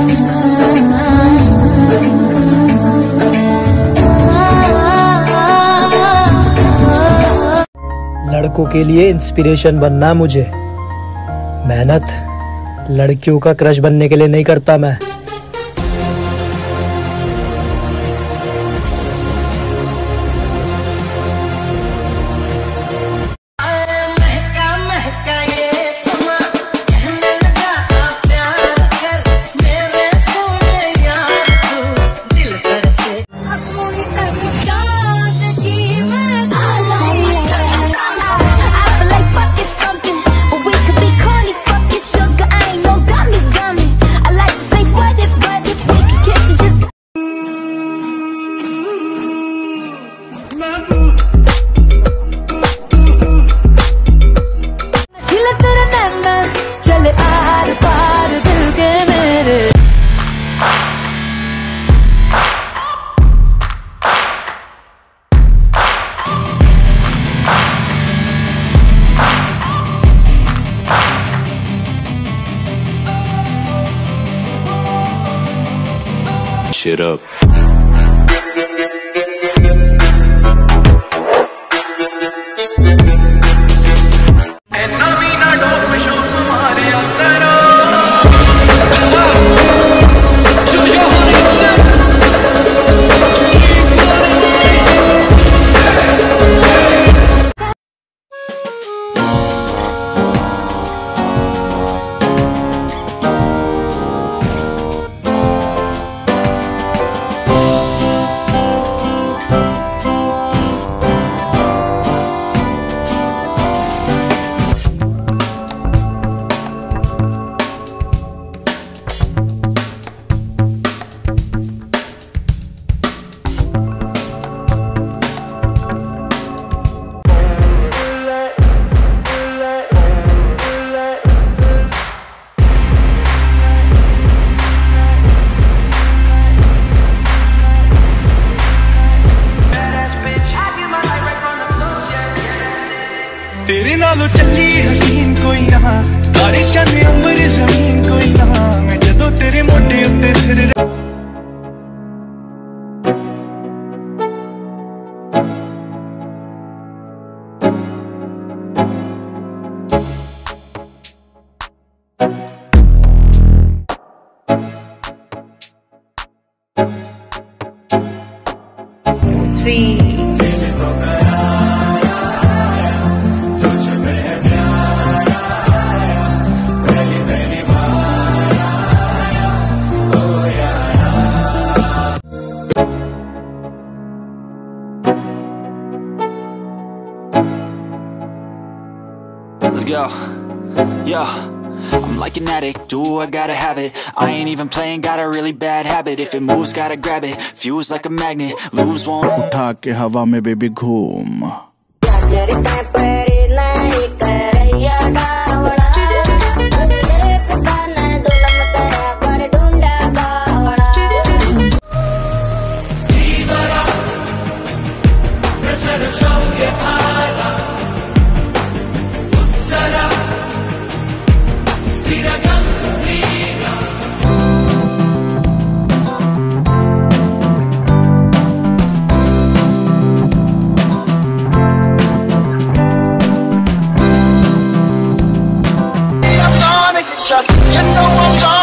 लड़कों के लिए इंस्पिरेशन बनना मुझे, मेहनत लड़कियों का क्रश बनने के लिए नहीं करता मैं। Shit up. तेरे नालों चली हसीन कोई ना, तारे चन्ने अंबर जमीन कोई ना, मैं जदों तेरे मोटे उत्ते सिर Let's go. Yo, I'm like an addict, do I gotta have it. I ain't even playing, got a really bad habit. If it moves, gotta grab it, fuse like a magnet, lose won't. उठा के हवा में baby घूम। You know I'm